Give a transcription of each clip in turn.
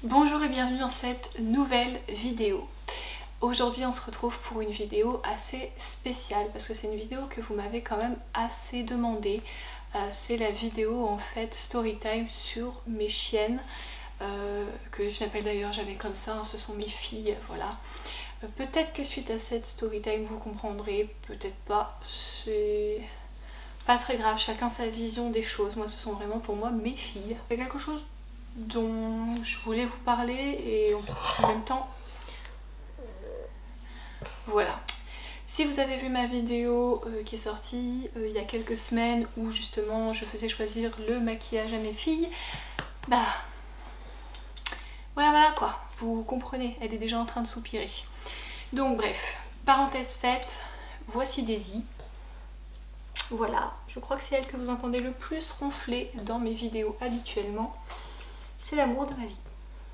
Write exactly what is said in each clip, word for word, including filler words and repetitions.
Bonjour et bienvenue dans cette nouvelle vidéo. Aujourd'hui on se retrouve pour une vidéo assez spéciale parce que c'est une vidéo que vous m'avez quand même assez demandé. Euh, c'est la vidéo en fait storytime sur mes chiennes, euh, que je l'appelle d'ailleurs jamais comme ça, hein, ce sont mes filles, voilà. Euh, peut-être que suite à cette storytime vous comprendrez, peut-être pas, c'est pas très grave, chacun sa vision des choses. Moi ce sont vraiment pour moi mes filles. C'est quelque chose dont je voulais vous parler et en même temps voilà. Si vous avez vu ma vidéo euh, qui est sortie euh, il y a quelques semaines où justement je faisais choisir le maquillage à mes filles, bah voilà voilà quoi, vous comprenez, elle est déjà en train de soupirer. Donc bref, parenthèse faite, voici Daisy. Voilà, je crois que c'est elle que vous entendez le plus ronfler dans mes vidéos habituellement. C'est l'amour de ma vie.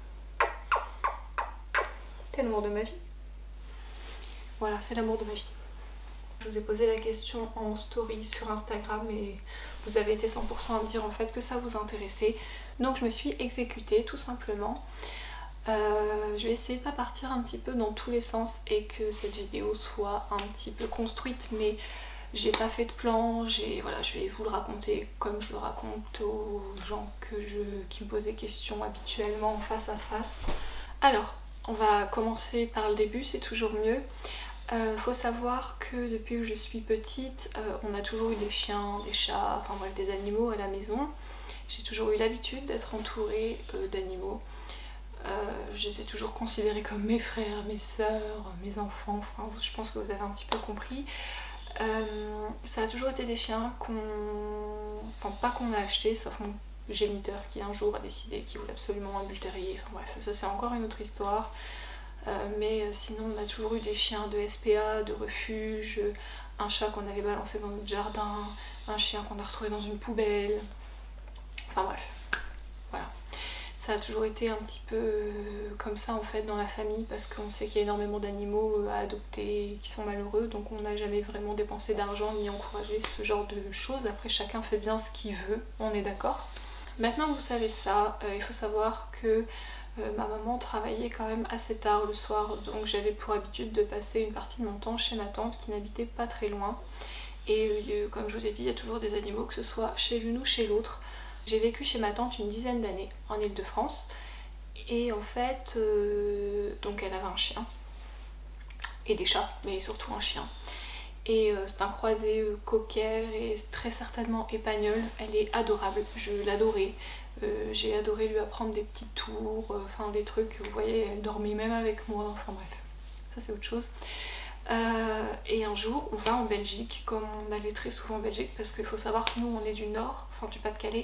C'est l'amour de ma vie. Voilà, c'est l'amour de ma vie. Je vous ai posé la question en story sur Instagram et vous avez été cent pour cent à me dire en fait que ça vous intéressait. Donc je me suis exécutée tout simplement. Euh, je vais essayer de pas partir un petit peu dans tous les sens et que cette vidéo soit un petit peu construite, mais j'ai pas fait de plan, j'ai voilà, je vais vous le raconter comme je le raconte aux gens que je, qui me posent des questions habituellement face à face. Alors, on va commencer par le début, c'est toujours mieux. Euh, faut savoir que depuis que je suis petite, euh, on a toujours eu des chiens, des chats, enfin bref des animaux à la maison. J'ai toujours eu l'habitude d'être entourée euh, d'animaux. Euh, je les ai toujours considérés comme mes frères, mes sœurs, mes enfants, enfin je pense que vous avez un petit peu compris. Euh, ça a toujours été des chiens qu'on... Enfin pas qu'on a acheté, sauf mon géniteur qui un jour a décidé qu'il voulait absolument un bull terrier. Enfin bref, ça c'est encore une autre histoire. Euh, mais sinon on a toujours eu des chiens de S P A, de refuge, un chat qu'on avait balancé dans notre jardin, un chien qu'on a retrouvé dans une poubelle, enfin bref, voilà. Ça a toujours été un petit peu comme ça en fait dans la famille parce qu'on sait qu'il y a énormément d'animaux à adopter qui sont malheureux, donc on n'a jamais vraiment dépensé d'argent ni encouragé ce genre de choses. Après chacun fait bien ce qu'il veut, on est d'accord. Maintenant que vous savez ça, euh, il faut savoir que Euh, ma maman travaillait quand même assez tard le soir, donc j'avais pour habitude de passer une partie de mon temps chez ma tante qui n'habitait pas très loin. Et euh, comme je vous ai dit, il y a toujours des animaux, que ce soit chez l'une ou chez l'autre. J'ai vécu chez ma tante une dizaine d'années en Ile-de-France. Et en fait, euh, donc elle avait un chien. Et des chats, mais surtout un chien. Et euh, c'est un croisé euh, cocker et très certainement épagnol. Elle est adorable, je l'adorais. Euh, j'ai adoré lui apprendre des petits tours, euh, enfin des trucs, vous voyez, elle dormait même avec moi, enfin bref, ça c'est autre chose. Euh, et un jour, on va en Belgique, comme on allait très souvent en Belgique, parce qu'il faut savoir que nous on est du nord, enfin du Pas-de-Calais.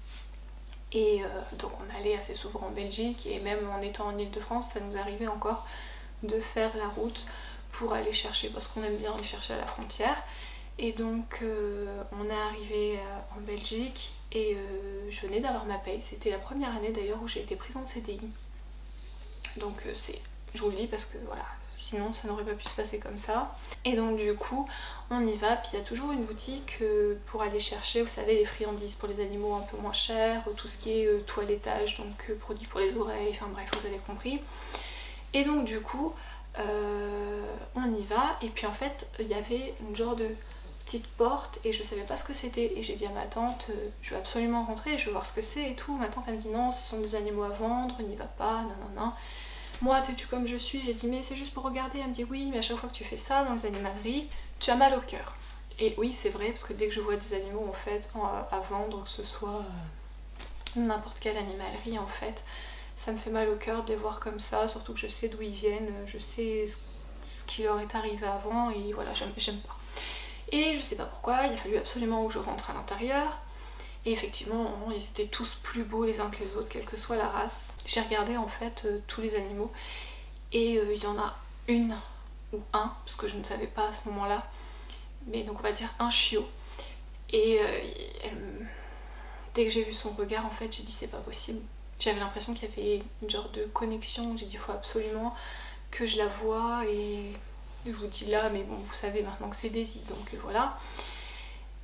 Et euh, donc on allait assez souvent en Belgique, et même en étant en Ile-de-France, ça nous arrivait encore de faire la route pour aller chercher, parce qu'on aime bien aller chercher à la frontière. Et donc euh, on est arrivé euh, en Belgique et euh, je venais d'avoir ma paye. C'était la première année d'ailleurs où j'ai été prise en C D I. Donc euh, c'est, je vous le dis parce que voilà, sinon ça n'aurait pas pu se passer comme ça. Et donc du coup on y va, puis il y a toujours une boutique euh, pour aller chercher, vous savez, les friandises pour les animaux un peu moins chers, tout ce qui est euh, toilettage, donc euh, produits pour les oreilles, enfin bref, vous avez compris. Et donc du coup euh, on y va, et puis en fait il y avait une genre de petite porte et je savais pas ce que c'était, et j'ai dit à ma tante euh, je veux absolument rentrer, je veux voir ce que c'est et tout. Ma tante elle me dit non, ce sont des animaux à vendre, n'y va pas, non non non. Moi têtue comme je suis, j'ai dit mais c'est juste pour regarder. Elle me dit oui, mais à chaque fois que tu fais ça dans les animaleries tu as mal au cœur. Et oui c'est vrai, parce que dès que je vois des animaux en fait à vendre, que ce soit n'importe quelle animalerie en fait, ça me fait mal au cœur de les voir comme ça, surtout que je sais d'où ils viennent, je sais ce qui leur est arrivé avant, et voilà, j'aime pas. Et je sais pas pourquoi, il a fallu absolument que je rentre à l'intérieur. Et effectivement, ils étaient tous plus beaux les uns que les autres, quelle que soit la race. J'ai regardé en fait euh, tous les animaux. Et euh, il y en a une ou un, parce que je ne savais pas à ce moment-là. Mais donc on va dire un chiot. Et euh, elle, dès que j'ai vu son regard, en fait, j'ai dit c'est pas possible. J'avais l'impression qu'il y avait une genre de connexion. J'ai dit il faut absolument que je la voie, et je vous dis là, mais bon, vous savez maintenant que c'est Daisy, donc voilà.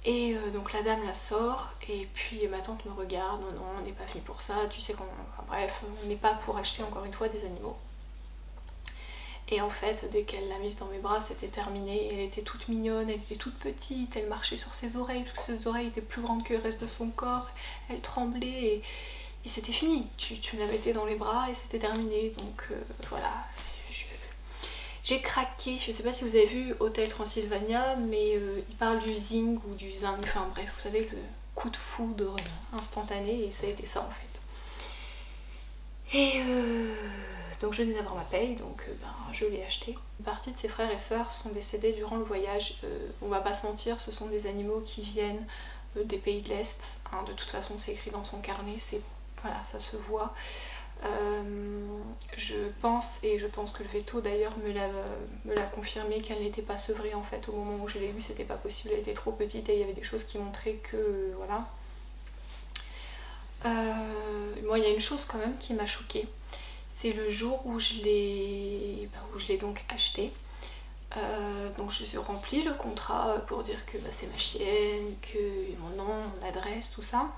Et euh, donc la dame la sort et puis ma tante me regarde, non non on n'est pas venu pour ça, tu sais qu'on... Enfin bref, on n'est pas pour acheter encore une fois des animaux. Et en fait dès qu'elle l'a mise dans mes bras c'était terminé, elle était toute mignonne, elle était toute petite, elle marchait sur ses oreilles, toutes ses oreilles étaient plus grandes que le reste de son corps, elle tremblait et, et c'était fini, tu, tu me la mettais dans les bras et c'était terminé, donc euh, voilà. J'ai craqué, je sais pas si vous avez vu Hôtel Transylvania, mais euh, il parle du zing ou du zing, enfin bref, vous savez, le coup de foudre instantané, et ça a été ça en fait. Et euh, donc je venais d'avoir ma paye, donc euh, ben, je l'ai acheté. Une partie de ses frères et sœurs sont décédés durant le voyage, euh, on va pas se mentir, ce sont des animaux qui viennent euh, des pays de l'Est, hein, de toute façon c'est écrit dans son carnet, c'est voilà, ça se voit. Euh, je pense, et je pense que le veto d'ailleurs me l'a confirmé, qu'elle n'était pas sevrée en fait au moment où je l'ai eue, c'était pas possible, elle était trop petite et il y avait des choses qui montraient que euh, voilà. Euh, moi il y a une chose quand même qui m'a choquée, c'est le jour où je l'ai bah, où je l'ai donc acheté. Euh, donc je suis rempli le contrat pour dire que bah, c'est ma chienne, que mon nom, mon adresse, tout ça.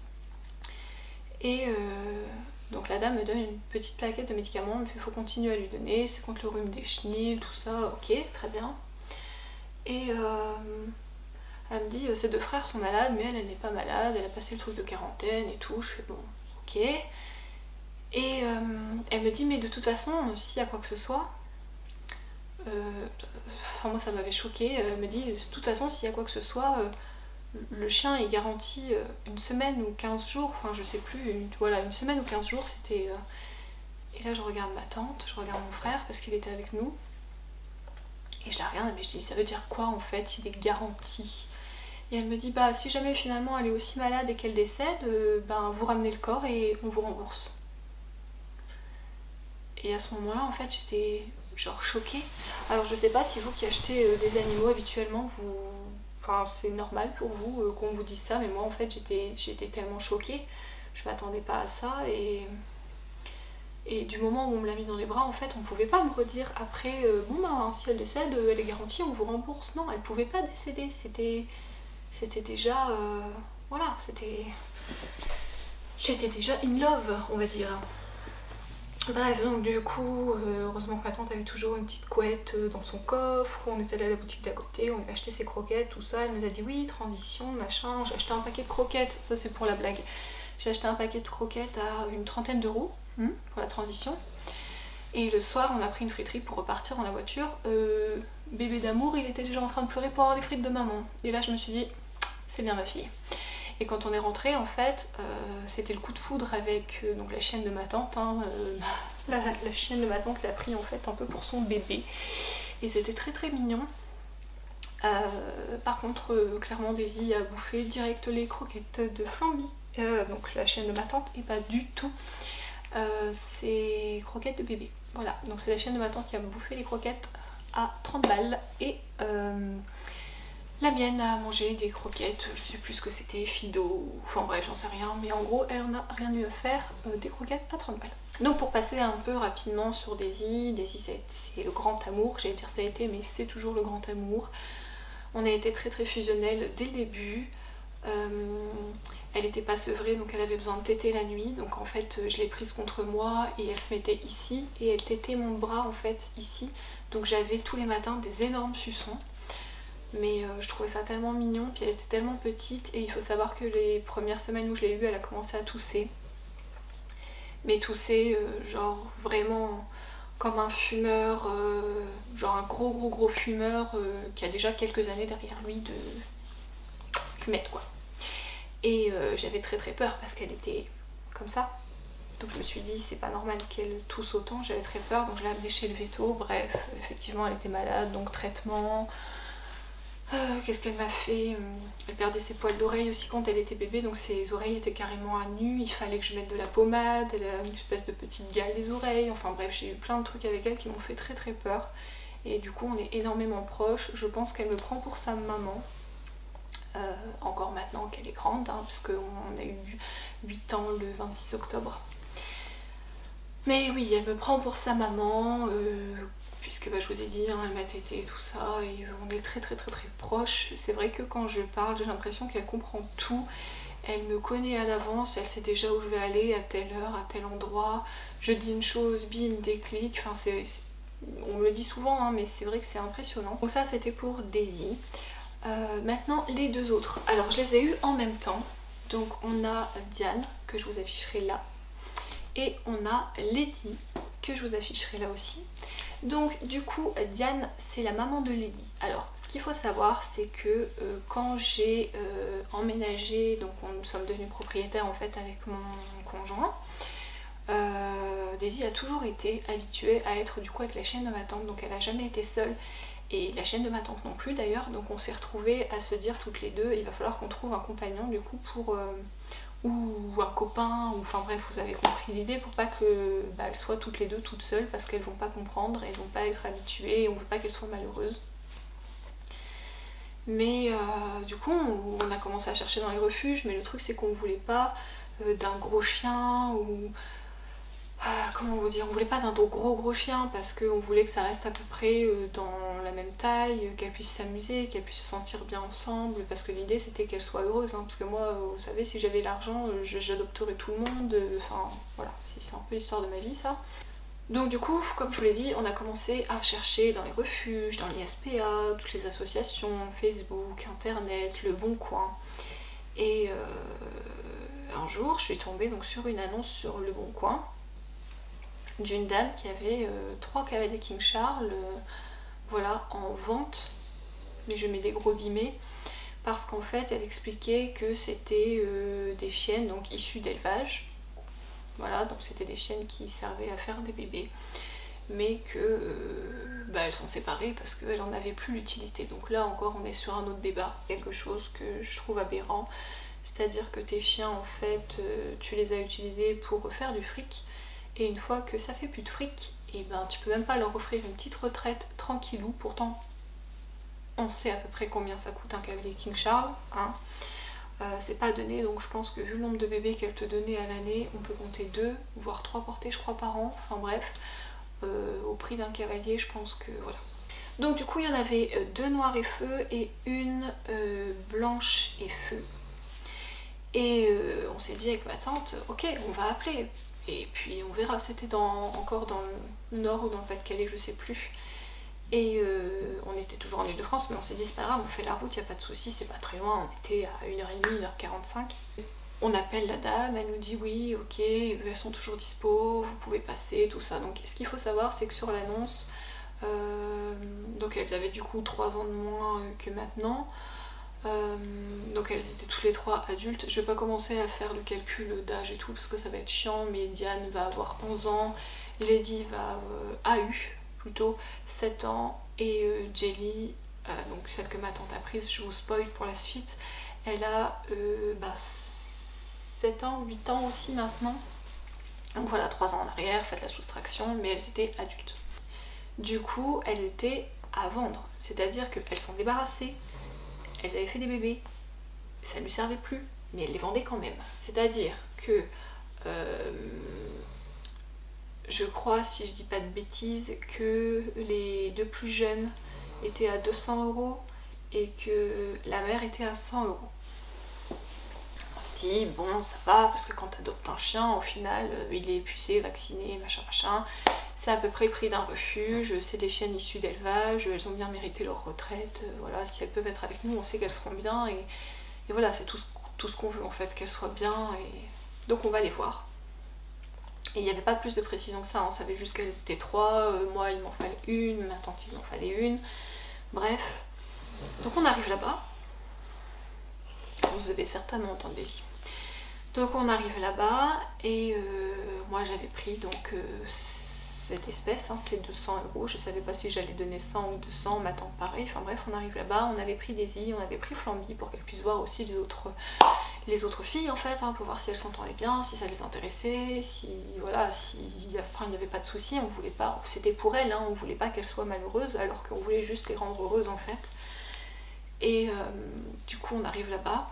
Et euh, donc la dame me donne une petite plaquette de médicaments, elle me fait il faut continuer à lui donner, c'est contre le rhume des chenilles, tout ça, ok, très bien. Et euh, elle me dit ses deux frères sont malades, mais elle, elle n'est pas malade, elle a passé le truc de quarantaine et tout, je fais bon, ok. Et euh, elle me dit mais de toute façon, s'il y a quoi que ce soit, euh, enfin moi ça m'avait choquée, elle me dit de toute façon s'il y a quoi que ce soit, euh, le chien est garanti une semaine ou quinze jours, enfin je sais plus, une, voilà, une semaine ou quinze jours c'était... Euh... Et là je regarde ma tante, je regarde mon frère parce qu'il était avec nous. Et je la regarde mais je dis ça veut dire quoi en fait, il est garanti? Et elle me dit bah si jamais finalement elle est aussi malade et qu'elle décède, euh, ben vous ramenez le corps et on vous rembourse. Et à ce moment-là en fait j'étais genre choquée. Alors je sais pas si vous qui achetez euh, des animaux habituellement vous... Enfin, c'est normal pour vous euh, qu'on vous dise ça, mais moi en fait j'étais j'étais tellement choquée, je m'attendais pas à ça et, et du moment où on me l'a mis dans les bras en fait on pouvait pas me redire après euh, bon ben si elle décède euh, elle est garantie on vous rembourse, non elle pouvait pas décéder, c'était c'était déjà euh, voilà c'était j'étais déjà in love on va dire. Bref, donc du coup, euh, heureusement que ma tante avait toujours une petite couette euh, dans son coffre, on est allé à la boutique d'à côté, on lui a acheté ses croquettes, tout ça, elle nous a dit oui, transition, machin, j'ai acheté un paquet de croquettes, ça c'est pour la blague, j'ai acheté un paquet de croquettes à une trentaine d'euros hmm, pour la transition, et le soir on a pris une friterie pour repartir dans la voiture, euh, bébé d'amour il était déjà en train de pleurer pour avoir les frites de maman, et là je me suis dit, c'est bien ma fille. Et quand on est rentré, en fait, euh, c'était le coup de foudre avec euh, donc la chienne de ma tante. Hein, euh, la, la chienne de ma tante l'a pris en fait un peu pour son bébé. Et c'était très très mignon. Euh, par contre, euh, clairement, Daisy a bouffé direct les croquettes de Flamby. Euh, donc la chienne de ma tante, et pas du tout euh, ces croquettes de bébé. Voilà, donc c'est la chienne de ma tante qui a bouffé les croquettes à trente balles. Et... Euh, la mienne a mangé des croquettes, je sais plus ce que c'était, Fido, enfin bref j'en sais rien, mais en gros elle en a rien eu à faire, euh, des croquettes à trente balles. Donc pour passer un peu rapidement sur Daisy, Daisy c'est le grand amour, j'allais dire ça a été mais c'est toujours le grand amour. On a été très très fusionnels dès le début, euh, elle n'était pas sevrée donc elle avait besoin de téter la nuit, donc en fait je l'ai prise contre moi et elle se mettait ici et elle tétait mon bras en fait ici, donc j'avais tous les matins des énormes suçons. Mais euh, je trouvais ça tellement mignon, puis elle était tellement petite et il faut savoir que les premières semaines où je l'ai eue elle a commencé à tousser. Mais tousser euh, genre vraiment comme un fumeur, euh, genre un gros gros gros fumeur euh, qui a déjà quelques années derrière lui de fumette quoi. Et euh, j'avais très très peur parce qu'elle était comme ça. Donc je me suis dit c'est pas normal qu'elle tousse autant, j'avais très peur donc je l'ai amenée chez le veto. Bref, effectivement elle était malade donc traitement. Euh, Qu'est-ce qu'elle m'a fait? Elle perdait ses poils d'oreilles aussi quand elle était bébé, donc ses oreilles étaient carrément à nu, il fallait que je mette de la pommade, elle a une espèce de petite gale des oreilles, enfin bref j'ai eu plein de trucs avec elle qui m'ont fait très très peur. Et du coup on est énormément proches, je pense qu'elle me prend pour sa maman, euh, encore maintenant qu'elle est grande, hein, parce qu'on a eu huit ans le vingt-six octobre. Mais oui, elle me prend pour sa maman, euh, puisque bah, je vous ai dit, hein, elle m'a tété et tout ça, et euh, on est très très très très proches. C'est vrai que quand je parle, j'ai l'impression qu'elle comprend tout. Elle me connaît à l'avance, elle sait déjà où je vais aller, à telle heure, à tel endroit. Je dis une chose, bim, déclic. Enfin, c'est, on me le dit souvent, hein, mais c'est vrai que c'est impressionnant. Donc ça, c'était pour Daisy. Euh, maintenant, les deux autres. Alors, je les ai eus en même temps. Donc, on a Diane, que je vous afficherai là. Et on a Lady, que je vous afficherai là aussi. Donc du coup, Diane, c'est la maman de Lady. Alors, ce qu'il faut savoir, c'est que euh, quand j'ai euh, emménagé, donc on, nous sommes devenus propriétaires en fait avec mon conjoint, euh, Daisy a toujours été habituée à être du coup avec la chienne de ma tante, donc elle n'a jamais été seule. Et la chienne de ma tante non plus d'ailleurs, donc on s'est retrouvés à se dire toutes les deux, il va falloir qu'on trouve un compagnon du coup pour... Euh, ou un copain, ou enfin bref, vous avez compris l'idée, pour pas que bah, elles soient toutes les deux toutes seules, parce qu'elles vont pas comprendre, elles vont pas être habituées, et on veut pas qu'elles soient malheureuses. Mais euh, du coup, on, on a commencé à chercher dans les refuges, mais le truc c'est qu'on voulait pas euh, d'un gros chien, ou... Euh, comment vous dire, on voulait pas d'un gros gros chien, parce qu'on voulait que ça reste à peu près euh, dans la même taille, qu'elles puissent s'amuser, qu'elles puissent se sentir bien ensemble, parce que l'idée c'était qu'elles soient heureuses, hein, parce que moi, euh, vous savez, si j'avais l'argent, euh, j'adopterais tout le monde, euh, enfin voilà, c'est un peu l'histoire de ma vie ça. Donc du coup, comme je vous l'ai dit, on a commencé à chercher dans les refuges, dans les S P A, toutes les associations, Facebook, Internet, Le Bon Coin, et euh, un jour je suis tombée donc sur une annonce sur Le Bon Coin, d'une dame qui avait euh, trois cavaliers King Charles euh, voilà, en vente, mais je mets des gros guillemets, parce qu'en fait elle expliquait que c'était euh, des chiennes donc issues d'élevage, voilà, donc c'était des chiennes qui servaient à faire des bébés, mais que euh, bah, elles sont séparées parce qu'elles n'en avaient plus l'utilité. Donc là encore on est sur un autre débat, quelque chose que je trouve aberrant, c'est-à-dire que tes chiens en fait euh, tu les as utilisés pour faire du fric, et une fois que ça fait plus de fric, et ben tu peux même pas leur offrir une petite retraite tranquillou. Pourtant on sait à peu près combien ça coûte un cavalier King Charles, hein. Euh, c'est pas donné, donc je pense que vu le nombre de bébés qu'elle te donnait à l'année, on peut compter deux voire trois portées je crois par an, enfin bref, euh, au prix d'un cavalier, je pense que voilà. Donc du coup il y en avait deux noirs et feu et une euh, blanche et feu, et euh, on s'est dit avec ma tante, ok on va appeler et puis on verra. C'était dans, encore dans le nord ou dans le Pas-de-Calais, je sais plus. Et euh, on était toujours en Ile-de-France, mais on s'est dit c'est pas grave, on fait la route, il n'y a pas de souci, c'est pas très loin, on était à une heure trente, une heure quarante-cinq. On appelle la dame, elle nous dit oui, ok, elles sont toujours dispo, vous pouvez passer, tout ça. Donc ce qu'il faut savoir, c'est que sur l'annonce, euh, donc elles avaient du coup trois ans de moins que maintenant. Euh, donc elles étaient toutes les trois adultes. Je vais pas commencer à faire le calcul d'âge et tout parce que ça va être chiant, mais Diane va avoir onze ans, Lady va euh, a eu plutôt sept ans, et euh, Jelly, euh, donc celle que ma tante a prise, je vous spoil pour la suite, elle a euh, bah, sept ans, huit ans aussi maintenant. Donc voilà, trois ans en arrière, faites la soustraction, mais elles étaient adultes. Du coup, elles étaient à vendre, c'est-à-dire qu'elles s'en débarrassaient. Elles avaient fait des bébés, ça ne lui servait plus, mais elle les vendait quand même. C'est-à-dire que, euh, je crois, si je dis pas de bêtises, que les deux plus jeunes étaient à deux cents euros et que la mère était à cent euros. On se dit, bon, ça va, parce que quand tu adoptes un chien, au final, il est épuisé, vacciné, machin, machin. C'est à peu près le prix d'un refuge, c'est des chiennes issues d'élevage, elles ont bien mérité leur retraite, voilà, si elles peuvent être avec nous, on sait qu'elles seront bien, et, et voilà, c'est tout ce, tout ce qu'on veut en fait, qu'elles soient bien, et donc on va les voir. Et il n'y avait pas plus de précision que ça, on savait juste qu'elles étaient trois, euh, moi il m'en fallait une, ma tante il m'en fallait une, bref. Donc on arrive là-bas, vous devez certainement entendre des vies. Donc on arrive là-bas, et euh, moi j'avais pris donc... Euh, cette espèce, hein, c'est deux cents euros, je savais pas si j'allais donner cent ou deux cents, ma tante pareil, enfin bref, on arrive là-bas, on avait pris Daisy, on avait pris Flamby pour qu'elle puisse voir aussi les autres, les autres filles en fait, hein, pour voir si elles s'entendaient bien, si ça les intéressait, si voilà, si enfin, il n'y avait pas de soucis, on voulait pas, c'était pour elles, hein, on voulait pas qu'elles soient malheureuses, alors qu'on voulait juste les rendre heureuses en fait. Et euh, du coup on arrive là-bas,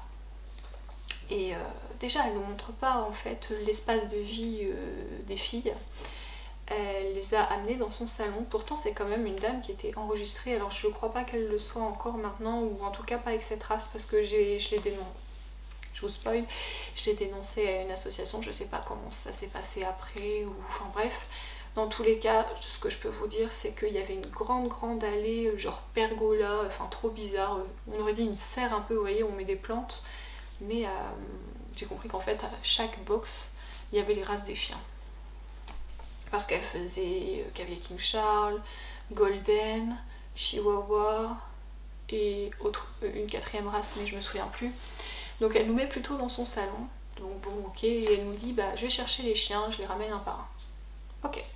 et euh, déjà elle nous montre pas en fait l'espace de vie euh, des filles. elle les a amenés dans son salon. Pourtant c'est quand même une dame qui était enregistrée, alors je ne crois pas qu'elle le soit encore maintenant, ou en tout cas pas avec cette race, parce que je l'ai dénoncé. Je vous spoil, je l'ai dénoncé à une association, je sais pas comment ça s'est passé après, ou enfin bref. Dans tous les cas, ce que je peux vous dire, c'est qu'il y avait une grande grande allée, genre pergola, enfin trop bizarre. On aurait dit une serre un peu, vous voyez, on met des plantes. Mais euh, j'ai compris qu'en fait, à chaque box, il y avait les races des chiens. Parce qu'elle faisait euh, Cavalier King Charles, Golden, Chihuahua et autre, une quatrième race, mais je me souviens plus. Donc elle nous met plutôt dans son salon. Donc bon, ok, et elle nous dit, bah je vais chercher les chiens, je les ramène un par un. Ok.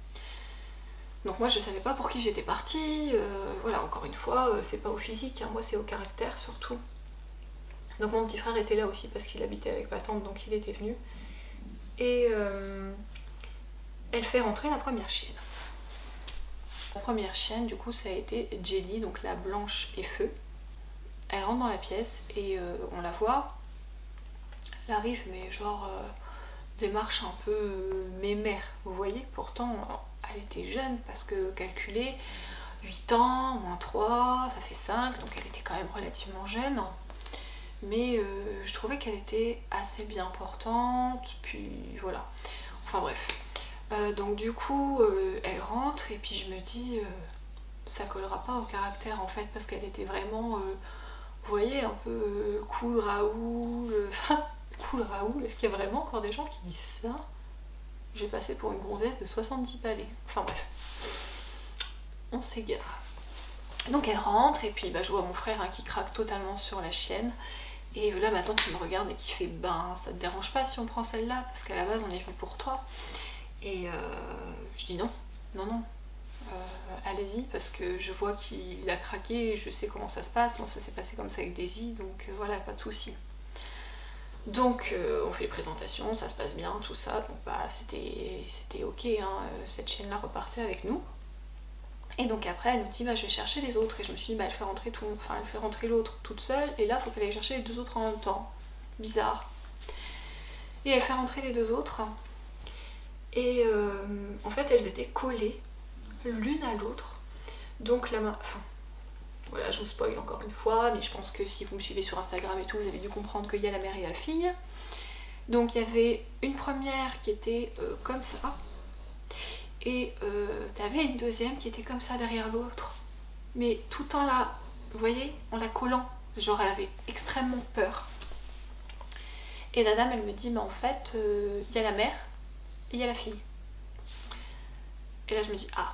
Donc moi je savais pas pour qui j'étais partie, euh, voilà, encore une fois, euh, c'est pas au physique, hein, moi c'est au caractère surtout. Donc mon petit frère était là aussi parce qu'il habitait avec ma tante, donc il était venu. Et euh, elle fait rentrer la première chienne. La première chienne, du coup, ça a été Jelly, donc la blanche et feu. Elle rentre dans la pièce et euh, on la voit. Elle arrive, mais genre euh, des marches un peu euh, mémères, vous voyez. Pourtant, elle était jeune parce que calculé, huit ans, moins trois, ça fait cinq, donc elle était quand même relativement jeune. Mais euh, je trouvais qu'elle était assez bien portante, puis voilà. Enfin bref. Euh, donc du coup, euh, elle rentre et puis je me dis, euh, ça collera pas au caractère en fait, parce qu'elle était vraiment, euh, vous voyez, un peu euh, cool Raoul. Enfin, cool Raoul, est-ce qu'il y a vraiment encore des gens qui disent ça? J'ai passé pour une gonzesse de soixante-dix balais. Enfin bref. On s'égare. Donc elle rentre et puis bah, je vois mon frère hein, qui craque totalement sur la chienne. Et là ma tante qui me regarde et qui fait ben ça te dérange pas si on prend celle-là parce qu'à la base on est venu pour toi. Et euh, je dis non, non non, euh, allez-y parce que je vois qu'il a craqué, je sais comment ça se passe, moi ça s'est passé comme ça avec Daisy, donc euh, voilà, pas de souci. Donc euh, on fait les présentations, ça se passe bien, tout ça, donc bah c'était c'était ok, hein, cette chaîne là repartait avec nous. Et donc après elle nous dit bah je vais chercher les autres, et je me suis dit bah elle fait rentrer tout, enfin elle fait rentrer l'autre toute seule, et là il faut qu'elle aille chercher les deux autres en même temps. Bizarre. Et elle fait rentrer les deux autres, et euh, en fait elles étaient collées l'une à l'autre. Donc la main, enfin voilà, je vous spoil encore une fois, mais je pense que si vous me suivez sur Instagram et tout, vous avez dû comprendre qu'il y a la mère et la fille. Donc il y avait une première qui était euh, comme ça, et euh, t'avais une deuxième qui était comme ça derrière l'autre, mais tout en la, vous voyez, en la collant, genre elle avait extrêmement peur. Et la dame elle me dit, mais en fait, il euh, y a la mère et il y a la fille. Et là je me dis, ah.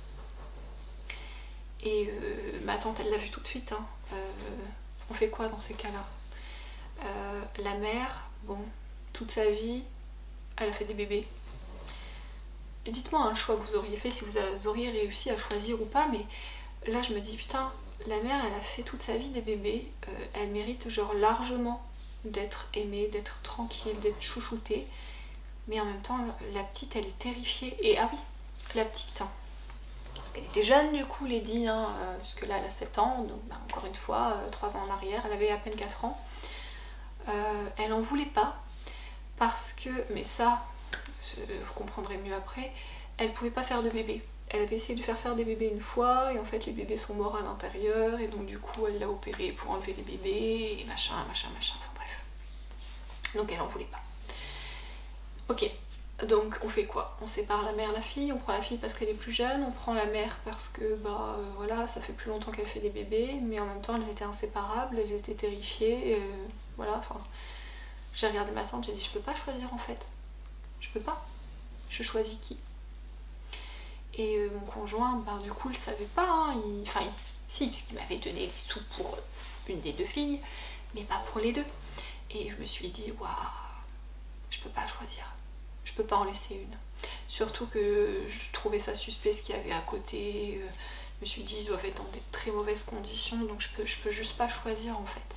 Et euh, ma tante elle l'a vu tout de suite, hein. euh, on fait quoi dans ces cas-là? euh, La mère, bon, toute sa vie, elle a fait des bébés. Dites-moi un choix que vous auriez fait, si vous auriez réussi à choisir ou pas, mais là je me dis putain, la mère elle a fait toute sa vie des bébés, euh, elle mérite genre largement d'être aimée, d'être tranquille, d'être chouchoutée, mais en même temps la petite elle est terrifiée. Et ah oui, la petite, hein, parce qu'elle était jeune du coup Lady, hein, euh, puisque là elle a sept ans, donc bah, encore une fois, euh, trois ans en arrière, elle avait à peine quatre ans, euh, elle en voulait pas, parce que, mais ça, vous comprendrez mieux après, elle pouvait pas faire de bébé. Elle avait essayé de faire faire des bébés une fois et en fait les bébés sont morts à l'intérieur et donc du coup elle l'a opéré pour enlever les bébés et machin, machin, machin, enfin bref. Donc elle en voulait pas. Ok, donc on fait quoi? On sépare la mère, la fille, on prend la fille parce qu'elle est plus jeune, on prend la mère parce que bah euh, voilà, ça fait plus longtemps qu'elle fait des bébés, mais en même temps elles étaient inséparables, elles étaient terrifiées, et, euh, voilà, enfin... J'ai regardé ma tante, j'ai dit je peux pas choisir en fait. Je peux pas. Je choisis qui? Et euh, mon conjoint, ben du coup, il savait pas. Hein, il... Enfin, il... si, puisqu'il m'avait donné des sous pour une des deux filles, mais pas pour les deux. Et je me suis dit, waouh, je peux pas choisir. Je peux pas en laisser une. Surtout que je trouvais ça suspect ce qu'il y avait à côté. Je me suis dit, ils doivent être dans des très mauvaises conditions, donc je peux, je peux juste pas choisir en fait.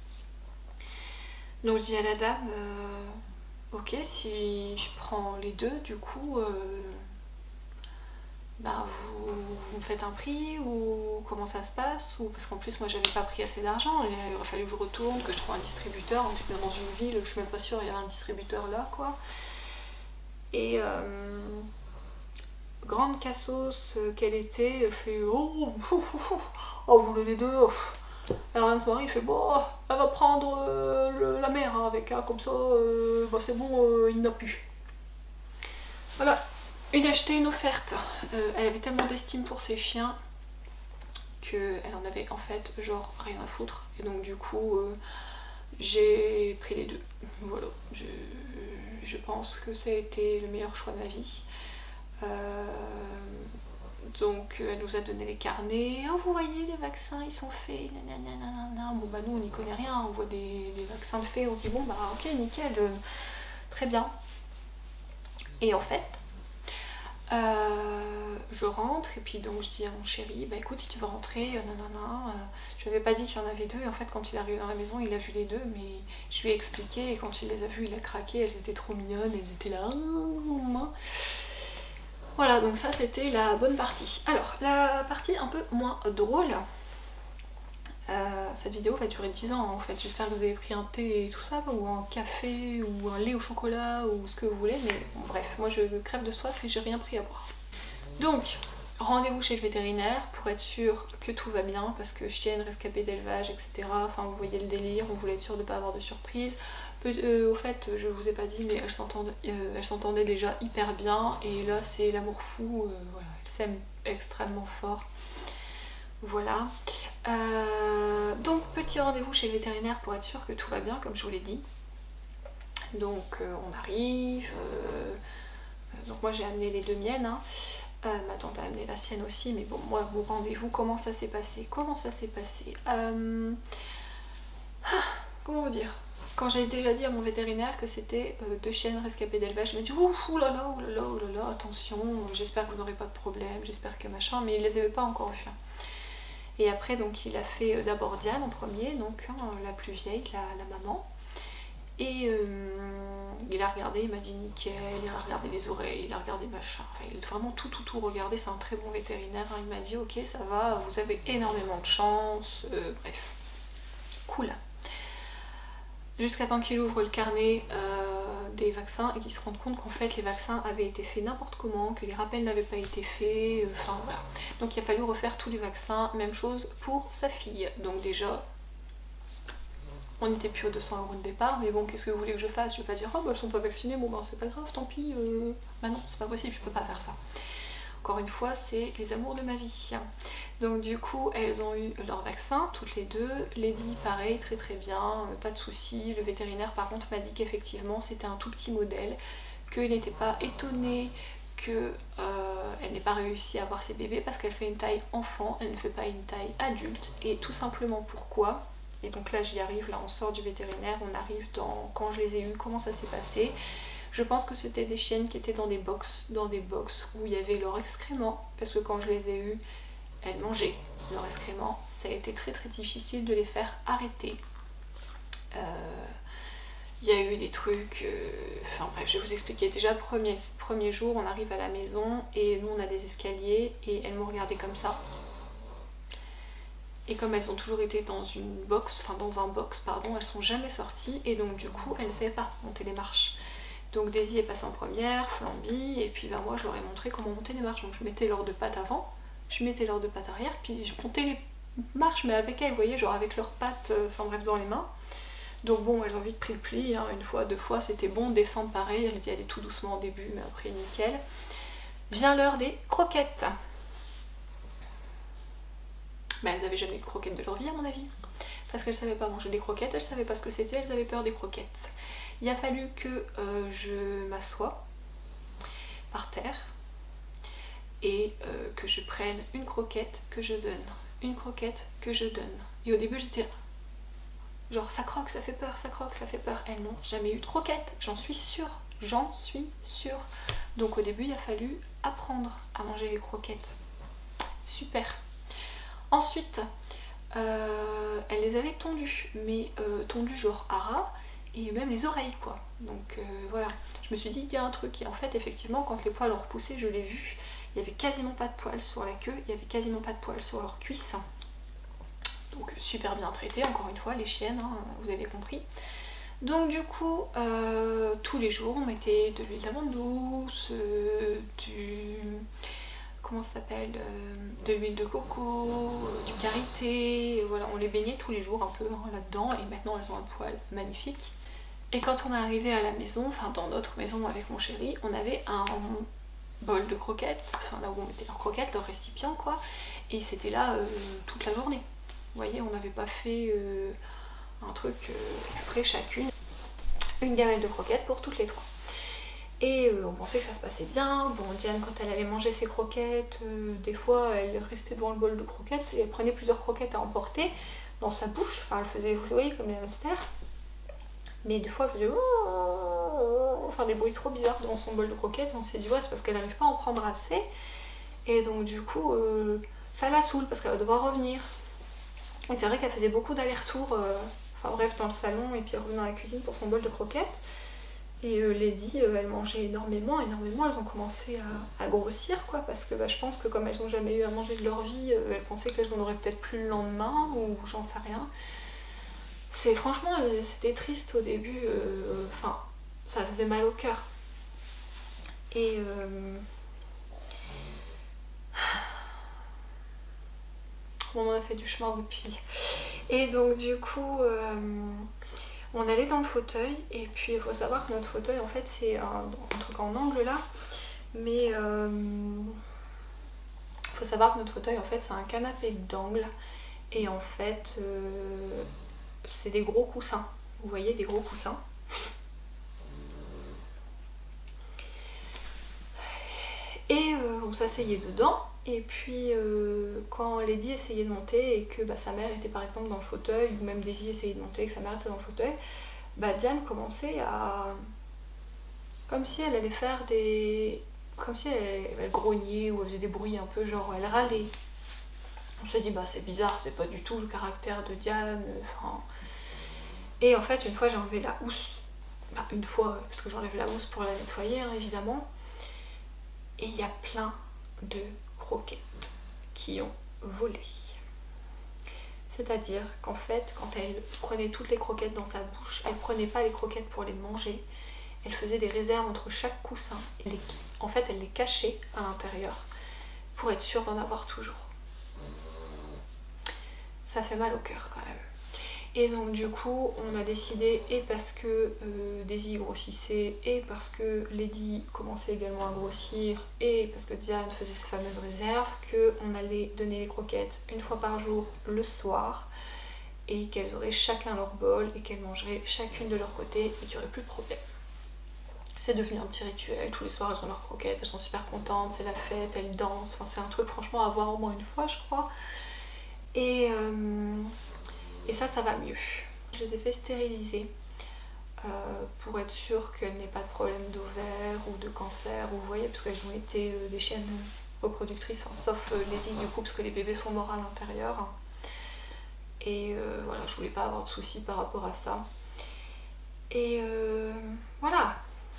Donc je dis à la dame, euh, ok, si je prends les deux, du coup, euh, bah vous, vous me faites un prix ou comment ça se passe, ou parce qu'en plus moi j'avais pas pris assez d'argent, il aurait fallu que je retourne, que je trouve un distributeur, en tout cas dans une ville, je suis même pas sûre il y a un distributeur là quoi. Et euh, grande cassos qu'elle était, elle fait oh, oh, oh, oh vous voulez les deux oh. Alors un soir il fait bon, elle va prendre euh, le, la mère hein, avec hein, comme ça, euh, bah, c'est bon, euh, il n'a plus. Voilà, une achetée, une offerte. Euh, elle avait tellement d'estime pour ses chiens qu'elle en avait en fait genre rien à foutre. Et donc du coup, euh, j'ai pris les deux. Voilà, je, je pense que ça a été le meilleur choix de ma vie. Euh, donc elle nous a donné les carnets. Oh, vous voyez les vaccins ils sont faits. Nanana. Bon bah nous on n'y connaît rien, on voit des, des vaccins de faits, on se dit bon bah ok nickel, euh, très bien. Et en fait, euh, je rentre et puis donc je dis à mon chéri, bah écoute si tu veux rentrer, euh, nanana, euh, je lui avais pas dit qu'il y en avait deux et en fait quand il est arrivé dans la maison il a vu les deux mais je lui ai expliqué et quand il les a vues il a craqué, elles étaient trop mignonnes, elles étaient là. Voilà donc ça c'était la bonne partie. Alors la partie un peu moins drôle, euh, cette vidéo va durer dix ans en fait, j'espère que vous avez pris un thé et tout ça ou un café ou un lait au chocolat ou ce que vous voulez mais bon, bref moi je crève de soif et j'ai rien pris à boire. Donc rendez-vous chez le vétérinaire pour être sûr que tout va bien parce que chienne rescapée d'élevage etc, enfin vous voyez le délire, on voulait être sûr de ne pas avoir de surprise. Euh, au fait je vous ai pas dit mais elles s'entendaient euh, s'entendait déjà hyper bien et là c'est l'amour fou, euh, voilà, elles s'aiment extrêmement fort. Voilà, euh, donc petit rendez-vous chez le vétérinaire pour être sûr que tout va bien comme je vous l'ai dit. Donc euh, on arrive, euh, donc moi j'ai amené les deux miennes, hein. euh, ma tante a amené la sienne aussi, mais bon moi mon rendez-vous comment ça s'est passé, comment ça s'est passé euh... ah, comment vous dire, quand j'ai déjà dit à mon vétérinaire que c'était euh, deux chiennes rescapées d'élevage, il m'a dit ouh, ouh là là, ouh là là, ouh là là, attention, j'espère que vous n'aurez pas de problème, j'espère que machin, mais il les avait pas encore vus. Et après donc il a fait d'abord Diane en premier, donc hein, la plus vieille, la, la maman. Et euh, il a regardé, il m'a dit nickel, il a regardé les oreilles, il a regardé machin. Enfin, il a vraiment tout tout tout regardé, c'est un très bon vétérinaire. Hein. Il m'a dit ok ça va, vous avez énormément de chance, euh, bref, cool. Jusqu'à temps qu'il ouvre le carnet euh, des vaccins et qu'il se rende compte qu'en fait les vaccins avaient été faits n'importe comment, que les rappels n'avaient pas été faits, enfin voilà. Donc il a fallu refaire tous les vaccins, même chose pour sa fille. Donc déjà, on n'était plus aux deux cents euros de départ, mais bon qu'est-ce que vous voulez que je fasse? Je vais pas dire, oh bah elles sont pas vaccinées, bon bah c'est pas grave, tant pis. Euh... Bah non, c'est pas possible, je peux pas faire ça. Encore une fois, c'est les amours de ma vie. Donc du coup, elles ont eu leur vaccin, toutes les deux. Lady, pareil, très très bien, pas de soucis. Le vétérinaire, par contre, m'a dit qu'effectivement, c'était un tout petit modèle, qu'il n'était pas étonné qu'elle euh, n'ait pas réussi à avoir ses bébés parce qu'elle fait une taille enfant, elle ne fait pas une taille adulte. Et tout simplement pourquoi? Et donc là, j'y arrive, là on sort du vétérinaire, on arrive dans quand je les ai eues, comment ça s'est passé. Je pense que c'était des chiennes qui étaient dans des box, dans des box où il y avait leur excrément, parce que quand je les ai eues, elles mangeaient leur excrément. Ça a été très très difficile de les faire arrêter. Euh, il y a eu des trucs, euh, enfin bref, je vais vous expliquer. Déjà, premier, premier jour, on arrive à la maison et nous on a des escaliers et elles m'ont regardé comme ça. Et comme elles ont toujours été dans une box, enfin dans un box, pardon, elles sont jamais sorties et donc du coup elles ne savaient pas monter les marches. Donc Daisy est passée en première, Flamby, et puis ben, moi je leur ai montré comment monter les marches. Donc je mettais leurs deux pattes avant, je mettais leurs deux pattes arrière, puis je montais les marches, mais avec elles, vous voyez, genre avec leurs pattes, euh, enfin bref, dans les mains. Donc bon, elles ont vite pris le pli, hein, une fois, deux fois, c'était bon, descendre pareil, elles y allaient tout doucement au début, mais après nickel. Vient l'heure des croquettes. Ben, elles n'avaient jamais eu de croquettes de leur vie à mon avis, parce qu'elles ne savaient pas manger des croquettes, elles ne savaient pas ce que c'était, elles avaient peur des croquettes. Il a fallu que euh, je m'assoie par terre et euh, que je prenne une croquette que je donne, une croquette que je donne. Et au début j'étais genre ça croque, ça fait peur, ça croque, ça fait peur. Elles n'ont jamais eu de croquette, j'en suis sûre, j'en suis sûre. Donc au début il a fallu apprendre à manger les croquettes. Super. Ensuite, euh, elle les avait tondues, mais euh, tondues genre à ras. Et même les oreilles quoi, donc euh, voilà, je me suis dit il y a un truc et en fait effectivement quand les poils ont repoussé je l'ai vu, il n'y avait quasiment pas de poils sur la queue, il n'y avait quasiment pas de poils sur leurs cuisses, donc super bien traité encore une fois les chiennes, hein, vous avez compris. Donc du coup euh, tous les jours on mettait de l'huile d'amande douce, euh, du... comment ça s'appelle, euh, de l'huile de coco, euh, du karité, voilà, on les baignait tous les jours un peu hein, là-dedans et maintenant elles ont un poil magnifique. Et quand on est arrivé à la maison, enfin dans notre maison avec mon chéri, on avait un bol de croquettes, enfin là où on mettait leurs croquettes, leur récipient quoi, et c'était là euh, toute la journée. Vous voyez, on n'avait pas fait euh, un truc euh, exprès chacune. Une gamelle de croquettes pour toutes les trois. Et euh, on pensait que ça se passait bien. Bon, Diane, quand elle allait manger ses croquettes, euh, des fois elle restait devant le bol de croquettes et elle prenait plusieurs croquettes à emporter dans sa bouche. Enfin, elle faisait, vous voyez, comme les hamsters. Mais des fois, elle faisait enfin des bruits trop bizarres devant son bol de croquettes. On s'est dit, ouais, c'est parce qu'elle n'arrive pas à en prendre assez. Et donc, du coup, euh, ça la saoule parce qu'elle va devoir revenir. Et c'est vrai qu'elle faisait beaucoup d'allers-retours, euh, enfin bref, dans le salon et puis elle revenait dans la cuisine pour son bol de croquettes. Et euh, Lady, euh, elle mangeait énormément, énormément. Elles ont commencé à, à grossir, quoi, parce que bah, je pense que comme elles n'ont jamais eu à manger de leur vie, euh, elles pensaient qu'elles en auraient peut-être plus le lendemain, ou j'en sais rien. C'est franchement, euh, c'était triste au début. Euh, enfin, ça faisait mal au cœur. Et euh, on en a fait du chemin depuis. Et donc du coup, euh, on allait dans le fauteuil. Et puis il faut savoir que notre fauteuil, en fait, c'est un, un truc en angle là. Mais il euh, faut savoir que notre fauteuil, en fait, c'est un canapé d'angle. Et en fait, euh, c'est des gros coussins. Vous voyez, des gros coussins. Et euh, on s'asseyait dedans. Et puis euh, quand Lady essayait de monter et que bah, sa mère était par exemple dans le fauteuil, ou même Daisy essayait de monter et que sa mère était dans le fauteuil, bah, Diane commençait à... comme si elle allait faire des... comme si elle, elle grognait ou elle faisait des bruits un peu genre elle râlait. On s'est dit bah c'est bizarre, c'est pas du tout le caractère de Diane. Enfin... Et en fait une fois j'ai enlevé la housse, bah, une fois parce que j'enlève la housse pour la nettoyer hein, évidemment, et il y a plein de croquettes qui ont volé. C'est-à-dire qu'en fait, quand elle prenait toutes les croquettes dans sa bouche, elle prenait pas les croquettes pour les manger, elle faisait des réserves entre chaque coussin. Et les... En fait, elle les cachait à l'intérieur pour être sûre d'en avoir toujours. Ça fait mal au cœur quand même. Et donc du coup, on a décidé, et parce que euh, Daisy grossissait, et parce que Lady commençait également à grossir, et parce que Diane faisait ses fameuses réserves, qu'on allait donner les croquettes une fois par jour le soir, et qu'elles auraient chacun leur bol, et qu'elles mangeraient chacune de leur côté, et qu'il n'y aurait plus de problème. C'est devenu un petit rituel, tous les soirs elles ont leurs croquettes, elles sont super contentes, c'est la fête, elles dansent, enfin c'est un truc franchement à voir au moins une fois je crois. Et... Euh... Et ça, ça va mieux. Je les ai fait stériliser euh, pour être sûre qu'elles n'aient pas de problème d'ovaire ou de cancer, ou vous voyez, parce qu'elles ont été euh, des chiennes reproductrices, hein, sauf euh, Lady du coup, parce que les bébés sont morts à l'intérieur. Et euh, voilà, je voulais pas avoir de soucis par rapport à ça. Et euh, voilà.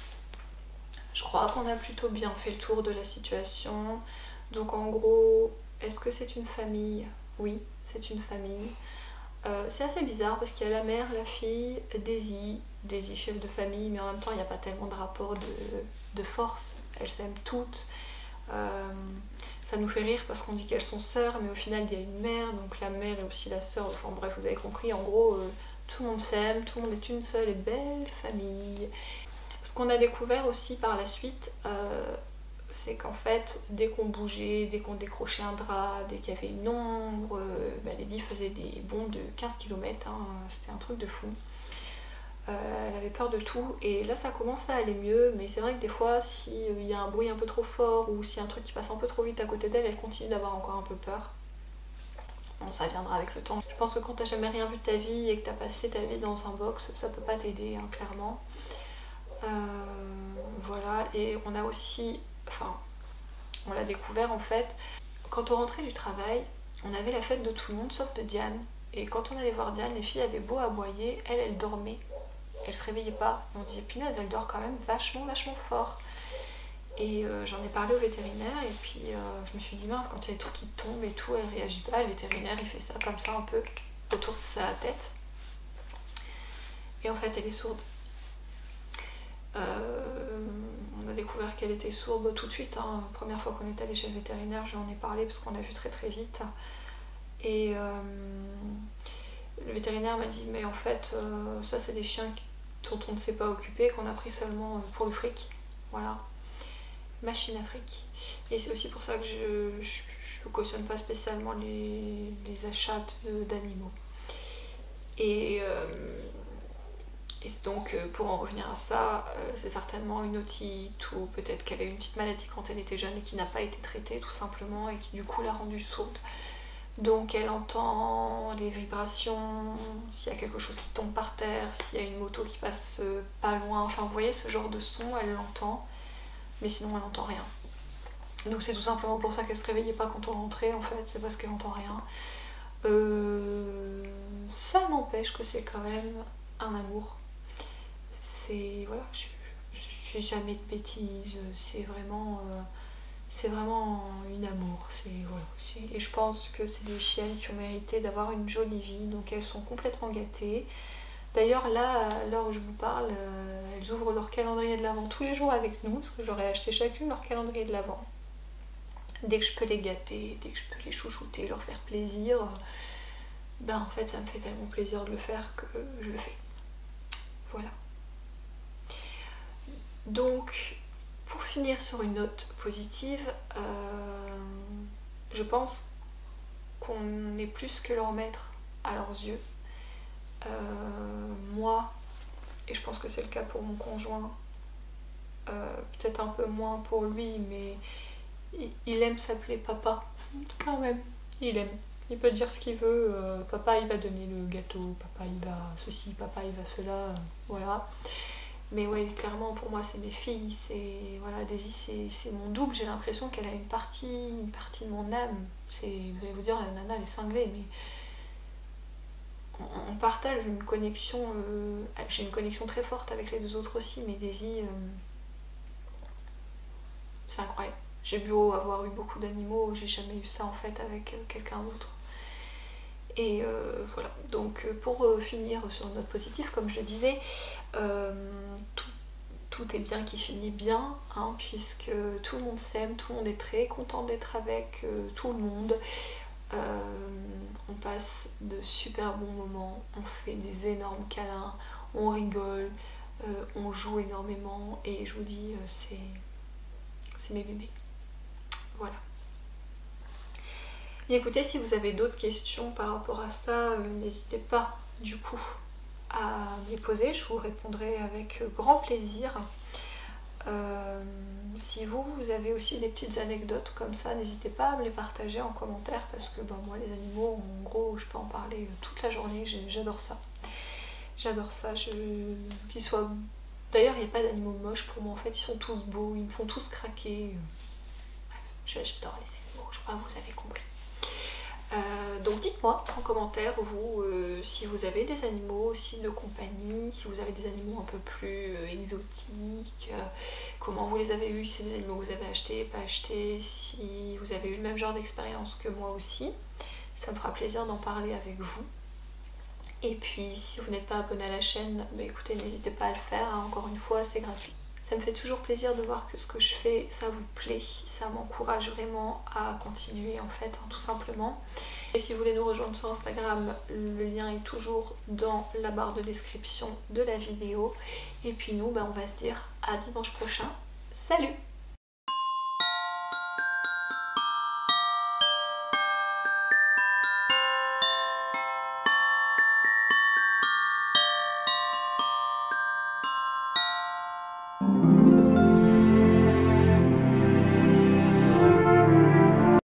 Je crois qu'on a plutôt bien fait le tour de la situation. Donc en gros, est-ce que c'est une famille? Oui, c'est une famille. Euh, c'est assez bizarre parce qu'il y a la mère, la fille, Daisy, Daisy chef de famille, mais en même temps il n'y a pas tellement de rapport de, de force, elles s'aiment toutes. Euh, ça nous fait rire parce qu'on dit qu'elles sont sœurs, mais au final il y a une mère, donc la mère est aussi la sœur, enfin bref vous avez compris, en gros euh, tout le monde s'aime, tout le monde est une seule et belle famille. Ce qu'on a découvert aussi par la suite, euh, c'est qu'en fait, dès qu'on bougeait, dès qu'on décrochait un drap, dès qu'il y avait une ombre, euh, bah, Lady faisait des bonds de quinze kilomètres, hein, c'était un truc de fou. Euh, elle avait peur de tout, et là ça commence à aller mieux, mais c'est vrai que des fois, s'il y a un bruit un peu trop fort, ou s'il y a un truc qui passe un peu trop vite à côté d'elle, elle continue d'avoir encore un peu peur. Bon, ça viendra avec le temps. Je pense que quand t'as jamais rien vu de ta vie, et que t'as passé ta vie dans un box, ça peut pas t'aider, hein, clairement. Euh, voilà, et on a aussi... Enfin, on l'a découvert en fait. Quand on rentrait du travail, on avait la fête de tout le monde sauf de Diane. Et quand on allait voir Diane, les filles avaient beau aboyer, elle, elle dormait. Elle se réveillait pas. Et on disait, punaise, elle dort quand même vachement, vachement fort. Et euh, j'en ai parlé au vétérinaire et puis euh, je me suis dit, mince, quand il y a des trucs qui tombent et tout, elle réagit pas. Le vétérinaire, il fait ça comme ça un peu autour de sa tête. Et en fait, elle est sourde. Euh, on a a découvert qu'elle était sourde tout de suite, hein. Première fois qu'on est allé chez le vétérinaire, je lui en ai parlé parce qu'on a vu très très vite. Et euh, le vétérinaire m'a dit mais en fait euh, ça c'est des chiens dont on ne s'est pas occupé, qu'on a pris seulement pour le fric. Voilà, machine à fric. Et c'est aussi pour ça que je, je, je cautionne pas spécialement les, les achats d'animaux. Et, euh, et donc pour en revenir à ça, euh, c'est certainement une otite ou peut-être qu'elle a eu une petite maladie quand elle était jeune et qui n'a pas été traitée tout simplement et qui du coup l'a rendue sourde. Donc elle entend les vibrations, s'il y a quelque chose qui tombe par terre, s'il y a une moto qui passe pas loin, enfin vous voyez ce genre de son, elle l'entend, mais sinon elle n'entend rien. Donc c'est tout simplement pour ça qu'elle se réveillait pas quand on rentrait en fait, c'est parce qu'elle n'entend rien. Euh, ça n'empêche que c'est quand même un amour. C'est voilà, je fais jamais de bêtises, c'est vraiment... Euh, c'est vraiment une amour, voilà. Et je pense que c'est des chiennes qui ont mérité d'avoir une jolie vie, donc elles sont complètement gâtées. D'ailleurs là, à l'heure où je vous parle, euh, elles ouvrent leur calendrier de l'Avent tous les jours avec nous, parce que j'aurais acheté chacune leur calendrier de l'Avent. Dès que je peux les gâter, dès que je peux les chouchouter, leur faire plaisir, ben en fait ça me fait tellement plaisir de le faire que je le fais. Voilà. Donc... Pour finir sur une note positive, euh, je pense qu'on est plus que leur maître à leurs yeux. Euh, moi, et je pense que c'est le cas pour mon conjoint, euh, peut-être un peu moins pour lui, mais il, il aime s'appeler papa, quand même, il aime. Il peut dire ce qu'il veut, euh, papa il va donner le gâteau, papa il va ceci, papa il va cela, euh, voilà. Mais oui, clairement pour moi c'est mes filles, c'est voilà, Daisy c'est mon double, j'ai l'impression qu'elle a une partie, une partie de mon âme. Vous allez vous dire la nana elle est cinglée, mais on, on partage une connexion, euh, j'ai une connexion très forte avec les deux autres aussi, mais Daisy, euh, c'est incroyable. J'ai beau avoir eu beaucoup d'animaux, j'ai jamais eu ça en fait avec quelqu'un d'autre. Et euh, voilà, donc pour euh, finir sur une note positive, comme je le disais, euh, tout, tout est bien qui finit bien, hein, puisque tout le monde s'aime, tout le monde est très content d'être avec euh, tout le monde. Euh, on passe de super bons moments, on fait des énormes câlins, on rigole, euh, on joue énormément, et je vous dis, euh, c'est mes bébés. Voilà. Et écoutez, si vous avez d'autres questions par rapport à ça, euh, n'hésitez pas du coup à me les poser, je vous répondrai avec grand plaisir. Euh, si vous, vous avez aussi des petites anecdotes comme ça, n'hésitez pas à me les partager en commentaire, parce que ben, moi les animaux, en gros, je peux en parler toute la journée, j'adore ça. J'adore ça, je... qu'ils soient... D'ailleurs, il n'y a pas d'animaux moches pour moi, en fait, ils sont tous beaux, ils me font tous craquer. Bref, j'adore les animaux, je crois que vous avez compris. Euh, donc dites-moi en commentaire vous euh, si vous avez des animaux aussi de compagnie, si vous avez des animaux un peu plus euh, exotiques, euh, comment vous les avez eus, si c'est des animaux que vous avez achetés, pas achetés, si vous avez eu le même genre d'expérience que moi aussi, ça me fera plaisir d'en parler avec vous. Et puis si vous n'êtes pas abonné à la chaîne, bah, écoutez, n'hésitez pas à le faire, hein. Encore une fois c'est gratuit. Ça me fait toujours plaisir de voir que ce que je fais, ça vous plaît, ça m'encourage vraiment à continuer en fait, hein, tout simplement. Et si vous voulez nous rejoindre sur Instagram, le lien est toujours dans la barre de description de la vidéo. Et puis nous, bah, on va se dire à dimanche prochain. Salut!